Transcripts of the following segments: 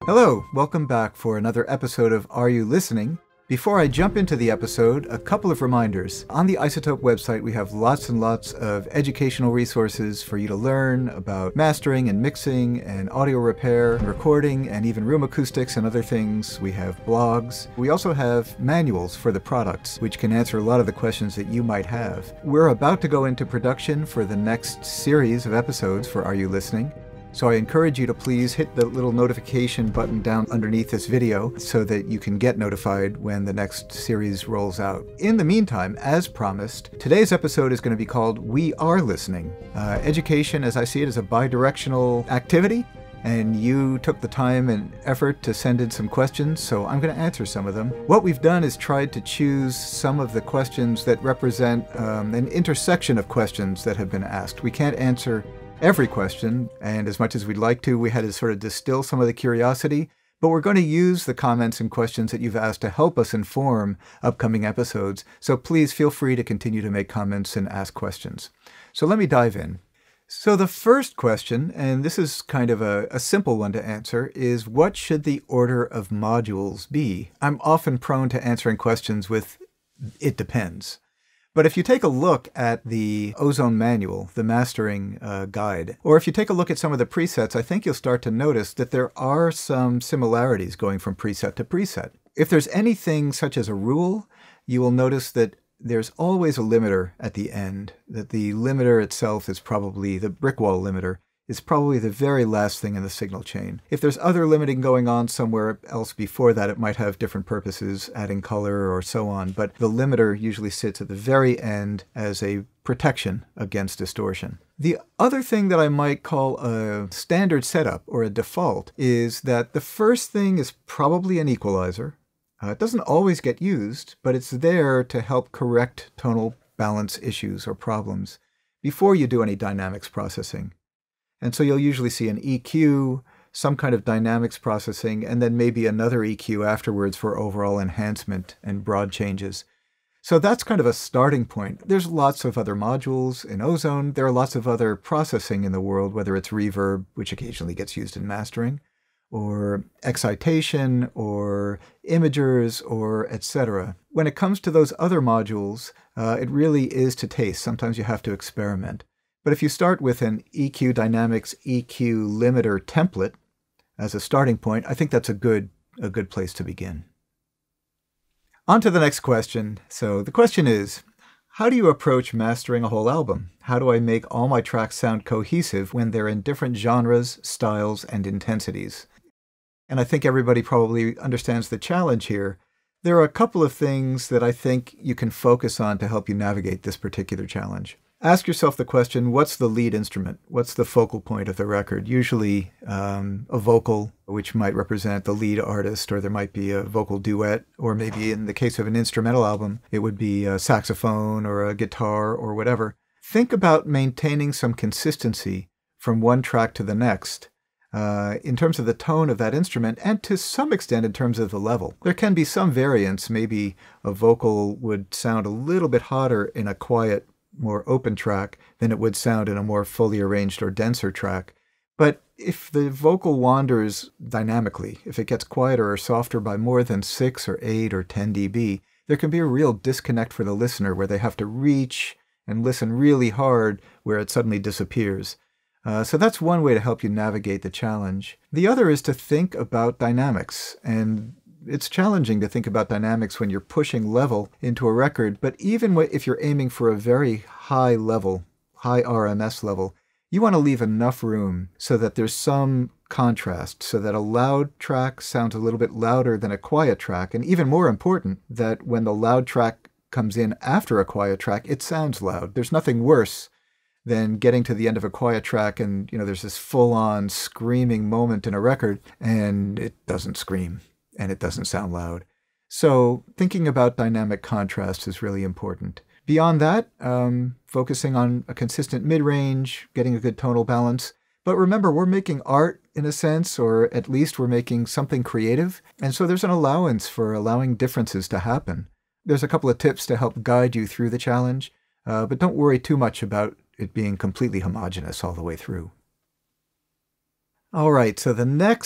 Hello, welcome back for another episode of Are You Listening? Before I jump into the episode, a couple of reminders. On the iZotope website, we have lots and lots of educational resources for you to learn about mastering and mixing and audio repair, recording, and even room acoustics and other things. We have blogs. We also have manuals for the products, which can answer a lot of the questions that you might have. We're about to go into production for the next series of episodes for Are You Listening? So I encourage you to please hit the little notification button down underneath this video so that you can get notified when the next series rolls out. In the meantime, as promised, today's episode is going to be called We Are Listening. Education, as I see it, is a bi-directional activity, and you took the time and effort to send in some questions, so I'm going to answer some of them. What we've done is tried to choose some of the questions that represent an intersection of questions that have been asked. We can't answer every question, and as much as we'd like to, we had to sort of distill some of the curiosity, but we're going to use the comments and questions that you've asked to help us inform upcoming episodes, so please feel free to continue to make comments and ask questions. So let me dive in. So the first question, and this is kind of a simple one to answer, is what should the order of modules be? I'm often prone to answering questions with, it depends. But if you take a look at the Ozone manual, the mastering guide, or if you take a look at some of the presets, I think you'll start to notice that there are some similarities going from preset to preset. If there's anything such as a rule, you will notice that there's always a limiter at the end, that the limiter itself is probably, the brick wall limiter, is probably the very last thing in the signal chain. If there's other limiting going on somewhere else before that, it might have different purposes, adding color or so on, but the limiter usually sits at the very end as a protection against distortion. The other thing that I might call a standard setup or a default is that the first thing is probably an equalizer. It doesn't always get used, but it's there to help correct tonal balance issues or problems before you do any dynamics processing. And so you'll usually see an EQ, some kind of dynamics processing, and then maybe another EQ afterwards for overall enhancement and broad changes. So that's kind of a starting point. There's lots of other modules in Ozone. There are lots of other processing in the world, whether it's reverb, which occasionally gets used in mastering, or excitation, or imagers, or etc. When it comes to those other modules, it really is to taste. Sometimes you have to experiment. But if you start with an EQ Dynamics EQ limiter template as a starting point, I think that's a good place to begin. On to the next question. So the question is, how do you approach mastering a whole album? How do I make all my tracks sound cohesive when they're in different genres, styles, and intensities? And I think everybody probably understands the challenge here. There are a couple of things that I think you can focus on to help you navigate this particular challenge. Ask yourself the question, what's the lead instrument? What's the focal point of the record? Usually a vocal, which might represent the lead artist, or there might be a vocal duet, or maybe in the case of an instrumental album, it would be a saxophone or a guitar or whatever. Think about maintaining some consistency from one track to the next in terms of the tone of that instrument, and to some extent in terms of the level. There can be some variance. Maybe a vocal would sound a little bit hotter in a quiet, more open track than it would sound in a more fully arranged or denser track. But if the vocal wanders dynamically, if it gets quieter or softer by more than 6 or 8 or 10 dB, there can be a real disconnect for the listener where they have to reach and listen really hard where it suddenly disappears. So that's one way to help you navigate the challenge. The other is to think about dynamics, and it's challenging to think about dynamics when you're pushing level into a record, but even if you're aiming for a very high level, high RMS level, you want to leave enough room so that there's some contrast, so that a loud track sounds a little bit louder than a quiet track, and even more important, that when the loud track comes in after a quiet track, it sounds loud. There's nothing worse than getting to the end of a quiet track and, there's this full-on screaming moment in a record, and it doesn't scream. And it doesn't sound loud. So thinking about dynamic contrast is really important. Beyond that, focusing on a consistent mid-range, getting a good tonal balance. But remember, we're making art in a sense, or at least we're making something creative. And so there's an allowance for allowing differences to happen. There's a couple of tips to help guide you through the challenge, but don't worry too much about it being completely homogeneous all the way through. All right, so the next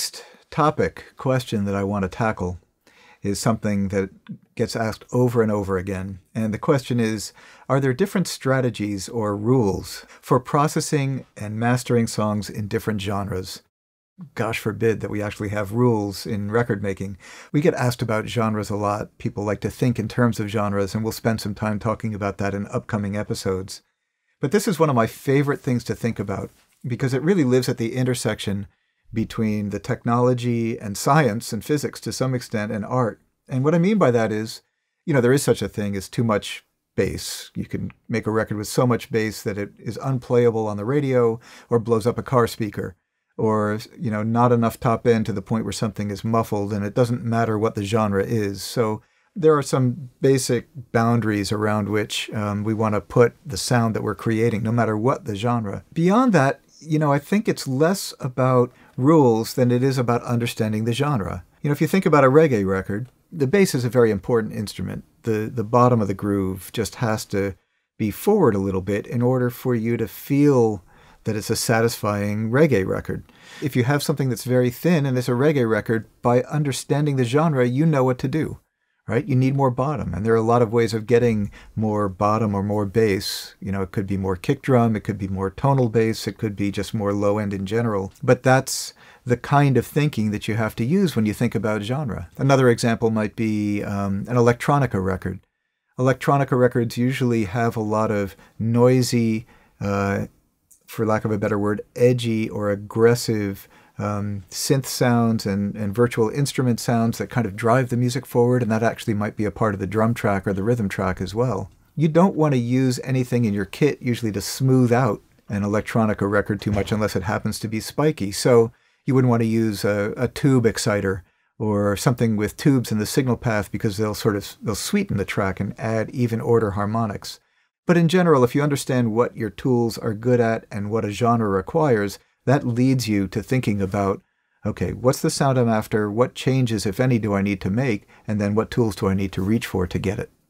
question that I want to tackle is something that gets asked over and over again. And the question is, are there different strategies or rules for processing and mastering songs in different genres? Gosh forbid that we actually have rules in record making. We get asked about genres a lot. People like to think in terms of genres, and we'll spend some time talking about that in upcoming episodes. But this is one of my favorite things to think about because it really lives at the intersection between the technology and science and physics to some extent and art. And what I mean by that is, there is such a thing as too much bass. You can make a record with so much bass that it is unplayable on the radio or blows up a car speaker, or, not enough top end to the point where something is muffled and it doesn't matter what the genre is. So there are some basic boundaries around which we want to put the sound that we're creating, no matter what the genre. Beyond that, I think it's less about rules than it is about understanding the genre. If you think about a reggae record, the bass is a very important instrument. The bottom of the groove just has to be forward a little bit in order for you to feel that it's a satisfying reggae record. If you have something that's very thin and it's a reggae record, by understanding the genre, you know what to do, right? You need more bottom. And there are a lot of ways of getting more bottom or more bass. It could be more kick drum, it could be more tonal bass, it could be just more low end in general. But that's the kind of thinking that you have to use when you think about genre. Another example might be an electronica record. Electronica records usually have a lot of noisy, for lack of a better word, edgy or aggressive synth sounds and virtual instrument sounds that kind of drive the music forward, and that actually might be a part of the drum track or the rhythm track as well. You don't want to use anything in your kit usually to smooth out an electronica record too much unless it happens to be spiky. So you wouldn't want to use a tube exciter or something with tubes in the signal path because they'll sweeten the track and add even order harmonics. But in general, if you understand what your tools are good at and what a genre requires, that leads you to thinking about, okay, what's the sound I'm after? What changes, if any, do I need to make? And then what tools do I need to reach for to get it?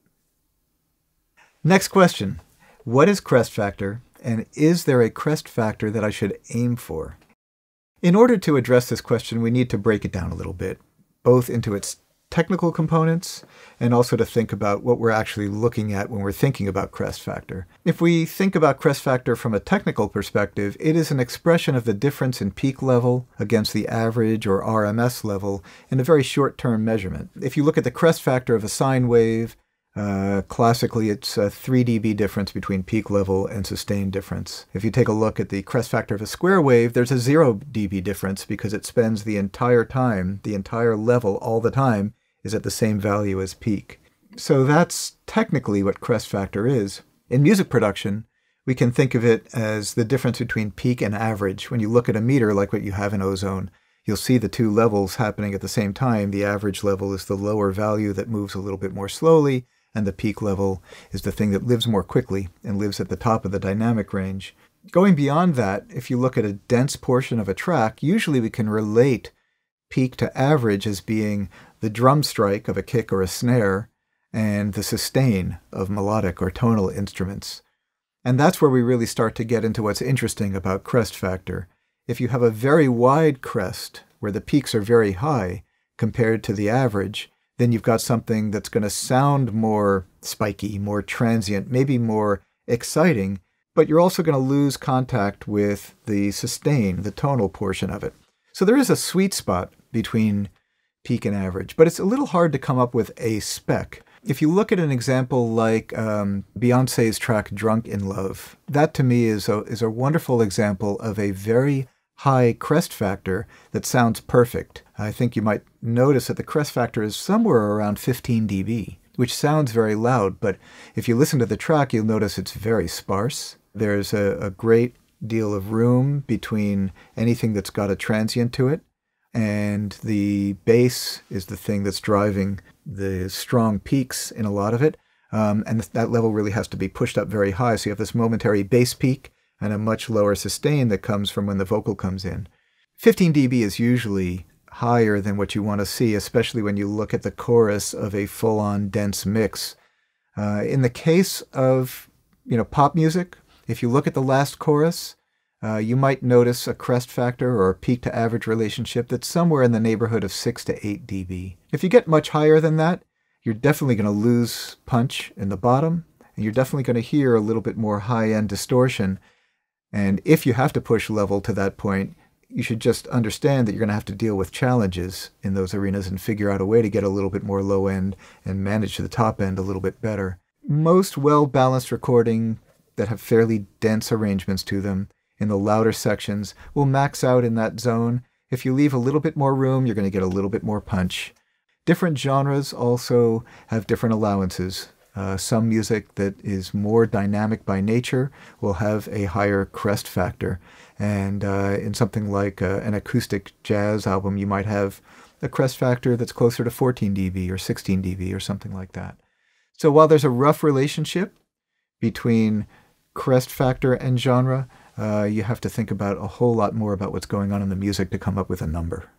Next question. What is Crest Factor? And is there a Crest Factor that I should aim for? In order to address this question, we need to break it down a little bit, both into its technical components and also to think about what we're actually looking at when we're thinking about Crest Factor. If we think about Crest Factor from a technical perspective, it is an expression of the difference in peak level against the average or RMS level in a very short-term measurement. If you look at the Crest Factor of a sine wave, classically it's a 3 dB difference between peak level and sustained difference. If you take a look at the Crest Factor of a square wave, there's a 0 dB difference because it spends the entire time, the entire level all the time, is at the same value as peak. So that's technically what Crest Factor is. In music production, we can think of it as the difference between peak and average. When you look at a meter like what you have in ozone, you'll see the two levels happening at the same time. The average level is the lower value that moves a little bit more slowly, and the peak level is the thing that lives more quickly and lives at the top of the dynamic range. Going beyond that, if you look at a dense portion of a track, usually we can relate peak to average as being the drum strike of a kick or a snare and the sustain of melodic or tonal instruments. And that's where we really start to get into what's interesting about Crest Factor. If you have a very wide crest where the peaks are very high compared to the average, then you've got something that's going to sound more spiky, more transient, maybe more exciting, but you're also going to lose contact with the sustain, the tonal portion of it. So there is a sweet spot between peak and average, but it's a little hard to come up with a spec. If you look at an example like Beyoncé's track Drunk in Love, that to me is a wonderful example of a very high crest factor that sounds perfect. I think you might notice that the crest factor is somewhere around 15 dB, which sounds very loud, but if you listen to the track, you'll notice it's very sparse. There's a great deal of room between anything that's got a transient to it, and the bass is the thing that's driving the strong peaks in a lot of it, and that level really has to be pushed up very high, so you have this momentary bass peak and a much lower sustain that comes from when the vocal comes in. 15 dB is usually higher than what you want to see, especially when you look at the chorus of a full-on dense mix. In the case of pop music, if you look at the last chorus, You might notice a crest factor or a peak to average relationship that's somewhere in the neighborhood of 6 to 8 dB. If you get much higher than that, you're definitely going to lose punch in the bottom, and you're definitely going to hear a little bit more high-end distortion. And if you have to push level to that point, you should just understand that you're going to have to deal with challenges in those arenas and figure out a way to get a little bit more low end and manage the top end a little bit better. Most well-balanced recording that have fairly dense arrangements to them in the louder sections will max out in that zone. If you leave a little bit more room, you're going to get a little bit more punch. Different genres also have different allowances. Some music that is more dynamic by nature will have a higher crest factor. And in something like an acoustic jazz album, you might have a crest factor that's closer to 14 dB or 16 dB or something like that. So while there's a rough relationship between crest factor and genre, you have to think about a whole lot more about what's going on in the music to come up with a number.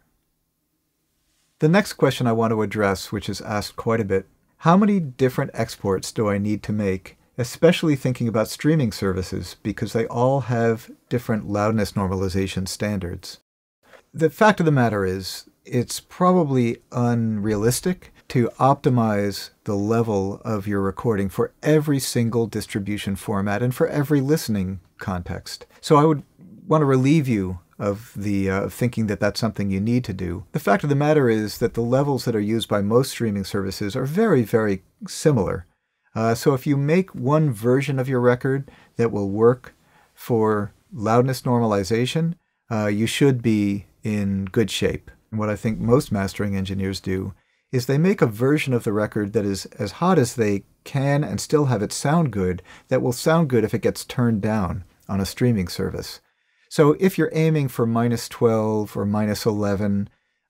The next question I want to address, which is asked quite a bit, how many different exports do I need to make, especially thinking about streaming services, because they all have different loudness normalization standards? The fact of the matter is, it's probably unrealistic to optimize the level of your recording for every single distribution format and for every listening context. So I would want to relieve you of the thinking that that's something you need to do. The fact of the matter is that the levels that are used by most streaming services are very, very similar. So if you make one version of your record that will work for loudness normalization, you should be in good shape. And what I think most mastering engineers do is they make a version of the record that is as hot as they can and still have it sound good, that will sound good if it gets turned down on a streaming service. So if you're aiming for -12 or -11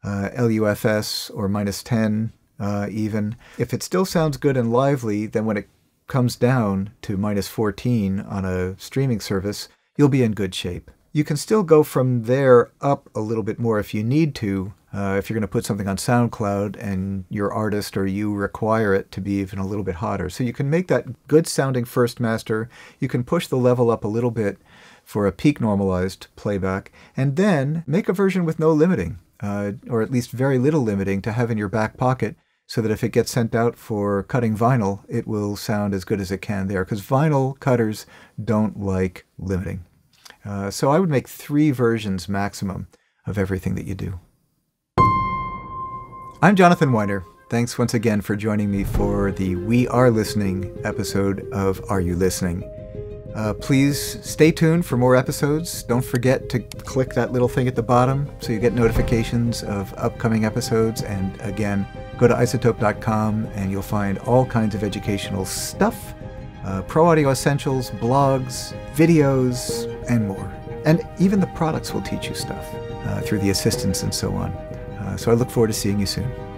LUFS or -10 even, if it still sounds good and lively, then when it comes down to -14 on a streaming service, you'll be in good shape. You can still go from there up a little bit more if you need to, if you're going to put something on SoundCloud and your artist or you require it to be even a little bit hotter. So you can make that good sounding first master, you can push the level up a little bit for a peak normalized playback, and then make a version with no limiting, or at least very little limiting to have in your back pocket, so that if it gets sent out for cutting vinyl, it will sound as good as it can there, because vinyl cutters don't like limiting. So I would make 3 versions maximum of everything that you do. I'm Jonathan Wyner. Thanks once again for joining me for the We Are Listening episode of Are You Listening? Please stay tuned for more episodes. Don't forget to click that little thing at the bottom so you get notifications of upcoming episodes. And again, go to iZotope.com and you'll find all kinds of educational stuff, pro audio essentials, blogs, videos, and more. And even the products will teach you stuff through the assistants and so on. So I look forward to seeing you soon.